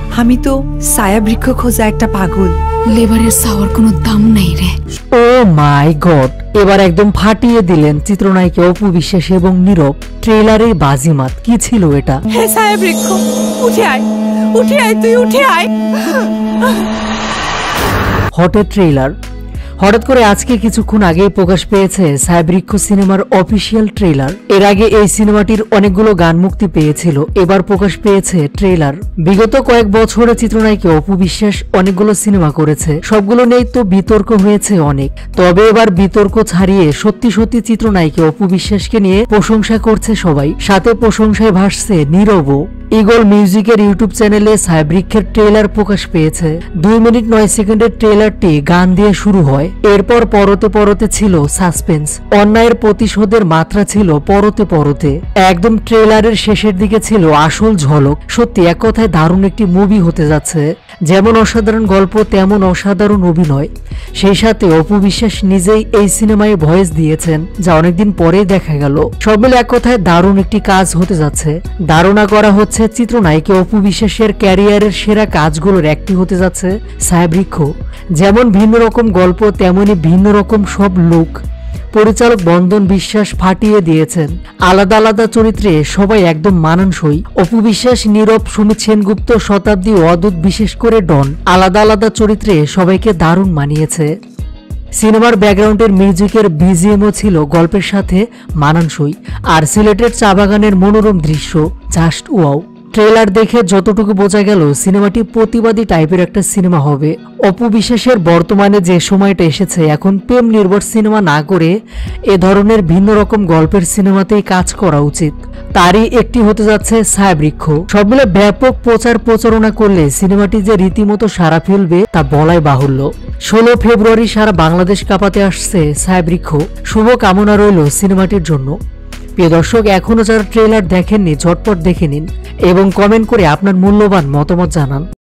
আমি তো ছায়া বৃক্ষ খোঁজা একটা পাগল। লেবারের চাওয়ার কোনো দাম নাই রে। ও মাই গড, এবার একদম ফাটিয়ে দিলেন চিত্রনায়িকা অপু বিশ্বাস এবং নীরব। ট্রেলারের বাজিমাত কি ছিল এটা? হে ছায়া বৃক্ষ, উঠে আয়, উঠে আয়, তুই উঠে আয়। হটের ট্রেলার। হঠাৎ করে আজকে কিছুক্ষণ আগেই প্রকাশ পেয়েছে ছায়াবৃক্ষ সিনেমার অফিসিয়াল ট্রেলার। এর আগে এই সিনেমাটির অনেকগুলো গান মুক্তি পেয়েছিল, এবার প্রকাশ পেয়েছে ট্রেলার। বিগত কয়েক বছরে চিত্রনায়িকা অপু বিশ্বাস অনেকগুলো সিনেমা করেছে, সবগুলো নিয়েই তো বিতর্ক হয়েছে অনেক। তবে এবার বিতর্ক ছাড়িয়ে সত্যি সত্যি চিত্রনায়িকা অপু বিশ্বাসকে নিয়ে প্রশংসা করছে সবাই, সাথে প্রশংসায় ভাসছে নীরবও। ইগল মিউজিকের ইউটিউব চ্যানেলে ছায়াবৃক্ষের ট্রেলার প্রকাশ পেয়েছে। 2 মিনিট 9 সেকেন্ডের ট্রেলারটি গান দিয়ে শুরু হয়, এরপর পরতে পরতে ছিল সাসপেন্স, অন্যায়ের প্রতিশোধের মাত্রা ছিল পরতে পরতে, একদম ট্রেলারের শেষের দিকে ছিল আসল ঝলক। সত্যি এক কথায় দারুণ একটি মুভি হতে যাচ্ছে। যেমন অসাধারণ গল্প তেমন অসাধারণ অভিনয়, সেই সাথে অপু বিশ্বাস নিজেই এই সিনেমায় ভয়েস দিয়েছেন, যা অনেকদিন পরেই দেখা গেল। সব মিলে এক কথায় দারুণ একটি কাজ হতে যাচ্ছে। ধারণা করা হচ্ছে চিত্রনায়িকা অপু বিশ্বাসের ক্যারিয়ারের সেরা কাজগুলোর একটি হতে যাচ্ছে ছায়াবৃক্ষ। যেমন ভিন্ন রকম গল্প তেমনি ভিন্ন রকম সব লুক। পরিচালক বন্দন বিশ্বাস ফাটিয়ে দিয়েছেন। আলাদা আলাদা চরিত্রে সবাই একদম মানানসই। অপু বিশ্বাস, নীরব, সুমিত সেনগুপ্ত, শতাব্দী, অদূত, বিশেষ করে ডন, আলাদা আলাদা চরিত্রে সবাইকে দারুণ মানিয়েছে। সিনেমার ব্যাকগ্রাউন্ডের মিউজিকের বিজিএমও ছিল গল্পের সাথে মানানসই। আর সিলেটের চা বাগানের মনোরম দৃশ্য জাস্ট ওয়াও। ট্রেলার দেখে যতটুকু বোঝা গেল সিনেমাটি প্রতিবাদী টাইপের একটা সিনেমা হবে। অপু বিশ্বাসের বর্তমানে যে সময়টা এসেছে, এখন প্রেম নির্ভর সিনেমা না করে এ ধরনের ভিন্ন রকম গল্পের সিনেমাতেই কাজ করা উচিত। তারই একটি হতে যাচ্ছে ছায়াবৃক্ষ। সব মিলে ব্যাপক প্রচার প্রচারণা করলে সিনেমাটি যে রীতিমতো সাড়া ফেলবে তা বলাই বাহুল্য। 16 ফেব্রুয়ারি সারা বাংলাদেশ কাঁপাতে আসছে ছায়াবৃক্ষ। শুভ কামনা রইল সিনেমাটির জন্য। প্রিয় দর্শক, এখনো যারা ট্রেলার দেখেননি ঝটপট দেখে নিন এবং কমেন্ট করে আপনার মূল্যবান মতামত জানান।